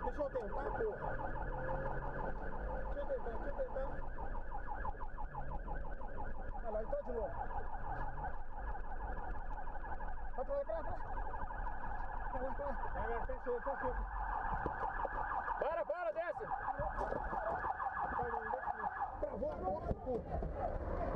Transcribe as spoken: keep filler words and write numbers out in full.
Deixa eu tentar, porra. Deixa eu tentar, deixa eu tentar. Vai lá, então de novo. Vai pra lá, pra lá, pra lá. Pra lá, pra lá. Vai, vai, fechou, fechou. Para, para, desce! Travou a porta, porra.